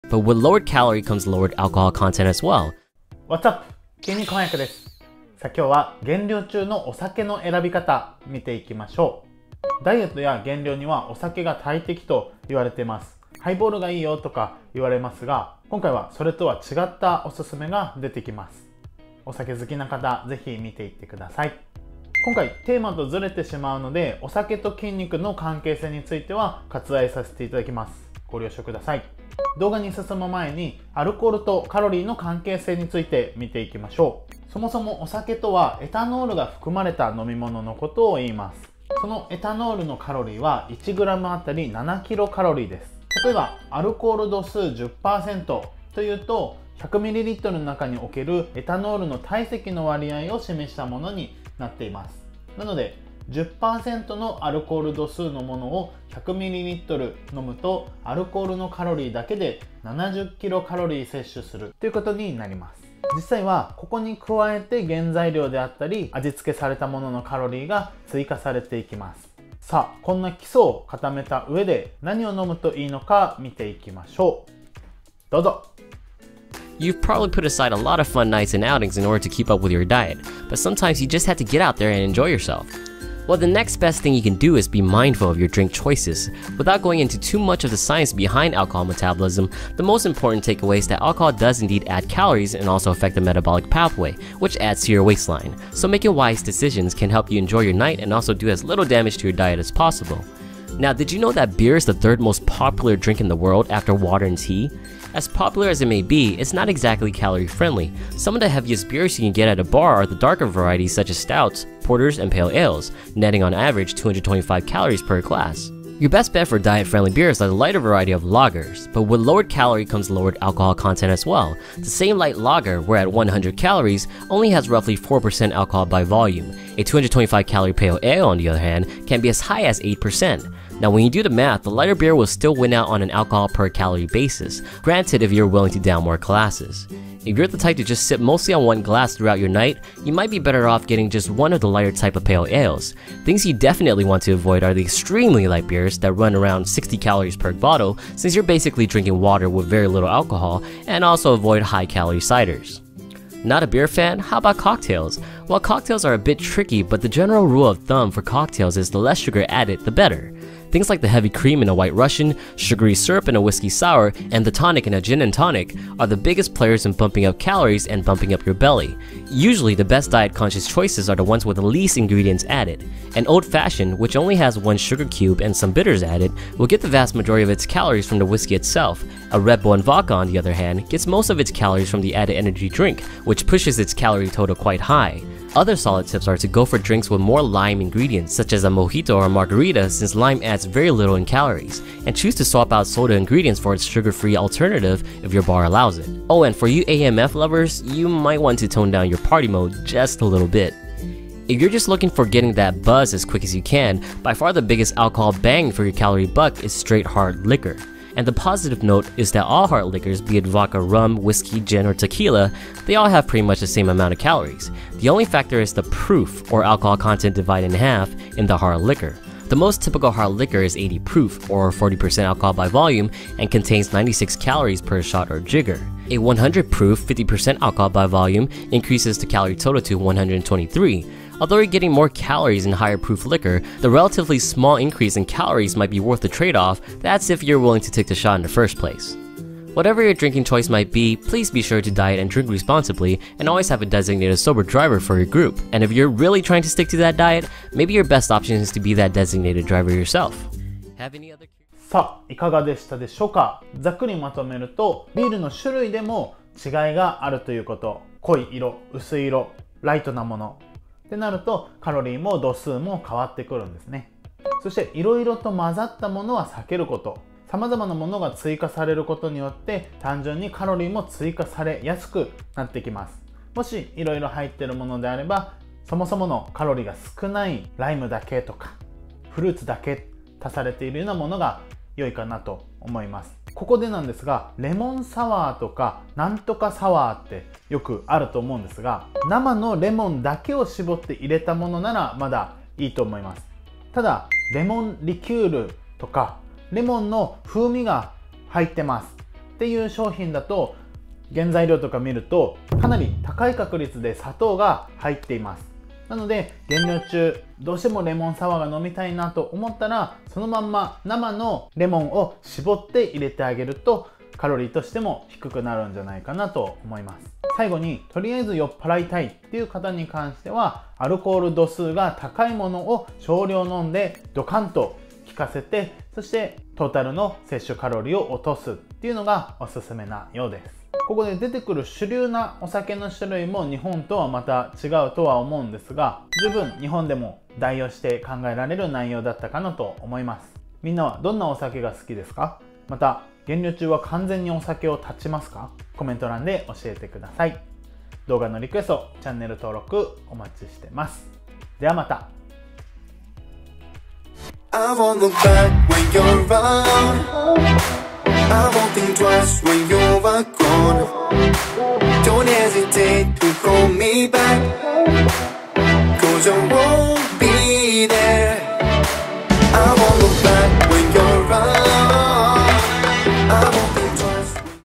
But with lowered calorie comes lowered alcohol content as well. What's up? 筋肉翻訳です。さあ今日は減量中のお酒の選び方見ていきましょう。ダイエットや減量にはお酒が大敵と言われています。ハイボールがいいよとか言われますが、今回はそれとは違ったおすすめが出てきます。お酒好きな方、ぜひ見ていってください。今回テーマとずれてしまうので、お酒と筋肉の関係性については割愛させていただきます。ご了承ください。動画に進む前にアルコールとカロリーの関係性について見ていきましょう。そもそもお酒とはエタノールが含まれた飲み物のことを言います。そのエタノールのカロリーは 1g あたり7キロカロリーです。例えばアルコール度数 10% というと 100ml の中におけるエタノールの体積の割合を示したものになっています。なので 10% のアルコール度数のものを 100ml 飲むとアルコールのカロリーだけで70キロカロリー摂取するということになります。実際はここに加えて原材料であったり味付けされたもののカロリーが追加されていきます。さあこんな基礎を固めた上で何を飲むといいのか見ていきましょう。どうぞ。 You've probably put aside a lot of fun nights and outings in order to keep up with your diet, but sometimes you just have to get out there and enjoy yourself. Well, the next best thing you can do is be mindful of your drink choices. Without going into too much of the science behind alcohol metabolism, the most important takeaway is that alcohol does indeed add calories and also affect the metabolic pathway, which adds to your waistline. So making wise decisions can help you enjoy your night and also do as little damage to your diet as possible. Now, did you know that beer is the third most popular drink in the world after water and tea? As popular as it may be, it's not exactly calorie friendly. Some of the heaviest beers you can get at a bar are the darker varieties such as stouts, porters, and pale ales, netting on average 225 calories per glass. Your best bet for diet-friendly beers are the lighter variety of lagers, but with lowered calorie comes lowered alcohol content as well. The same light lager, where at 100 calories, only has roughly 4% alcohol by volume. A 225 calorie pale ale, on the other hand, can be as high as 8%. Now when you do the math, the lighter beer will still win out on an alcohol per calorie basis, granted if you're willing to down more glasses. If you're the type to just sip mostly on one glass throughout your night, you might be better off getting just one of the lighter type of pale ales. Things you definitely want to avoid are the extremely light beers that run around 60 calories per bottle, since you're basically drinking water with very little alcohol, and also avoid high calorie ciders. Not a beer fan? How about cocktails? Well, cocktails are a bit tricky, but the general rule of thumb for cocktails is the less sugar added, the better. Things like the heavy cream in a White Russian, sugary syrup in a whiskey sour, and the tonic in a gin and tonic are the biggest players in bumping up calories and bumping up your belly. Usually the best diet-conscious choices are the ones with the least ingredients added. An old-fashioned, which only has one sugar cube and some bitters added, will get the vast majority of its calories from the whiskey itself. A Red Bull and vodka, on the other hand, gets most of its calories from the added energy drink, which pushes its calorie total quite high. Other solid tips are to go for drinks with more lime ingredients, such as a mojito or a margarita, since lime adds very little in calories, and choose to swap out soda ingredients for its sugar-free alternative if your bar allows it. Oh, and for you AMF lovers, you might want to tone down your party mode just a little bit. If you're just looking for getting that buzz as quick as you can, by far the biggest alcohol bang for your calorie buck is straight hard liquor. And the positive note is that all hard liquors, be it vodka, rum, whiskey, gin, or tequila, they all have pretty much the same amount of calories. The only factor is the proof, or alcohol content divided in half, in the hard liquor. The most typical hard liquor is 80 proof, or 40% alcohol by volume, and contains 96 calories per shot or jigger. A 100 proof, 50% alcohol by volume, increases the calorie total to 123. Although you're getting more calories in higher proof liquor, the relatively small increase in calories might be worth the trade-off. That's if you're willing to take the shot in the first place. Whatever your drinking choice might be, please be sure to diet and drink responsibly, and always have a designated sober driver for your group. And if you're really trying to stick to that diet, maybe your best option is to be that designated driver yourself. Have any other... さあいかがでしたでしょうか。ざっくりまとめると、ビールの種類でも違いがあるということ。濃い色、薄い色、ライトなものってなるとカロリーも度数も変わってくるんですね。そしていろいろと混ざったものは避けること。様々なものが追加されることによって単純にカロリーも追加されやすくなってきます。もしいろいろ入っているものであれば、そもそものカロリーが少ないライムだけとかフルーツだけ足されているようなものが良いかなと思います。ここでなんですが、レモンサワーとかなんとかサワーってよくあると思うんですが、生のレモンだけを絞って入れたものならまだいいと思います。ただレモンリキュールとかレモンの風味が入ってますっっていう商品だと原材料とか見るとかなり高い確率で砂糖が入っています。なので減量中どうしてもレモンサワーが飲みたいなと思ったら、そのまんま生のレモンを絞って入れてあげるとカロリーとしても低くなるんじゃないかなと思います。最後に、とりあえず酔っ払いたいっていう方に関しては、アルコール度数が高いものを少量飲んでドカンと効かせて、そしてトータルの摂取カロリーを落とすっていうのがおすすめなようです。ここで出てくる主流なお酒の種類も日本とはまた違うとは思うんですが、十分日本でも代用して考えられる内容だったかなと思います。みんなはどんなお酒が好きですか？また減量中は完全にお酒を断ちますか？コメント欄で教えてください。動画のリクエスト、チャンネル登録お待ちしてます。ではまた。I won't look back when you're around. I won't think twice when you're gone. Don't hesitate to call me back. 'Cause you're